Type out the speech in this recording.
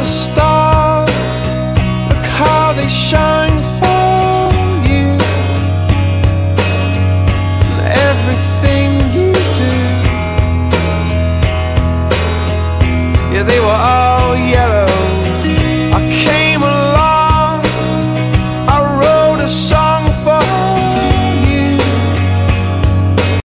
the stars, look how they shine for you, and everything you do. Yeah, they were all yellow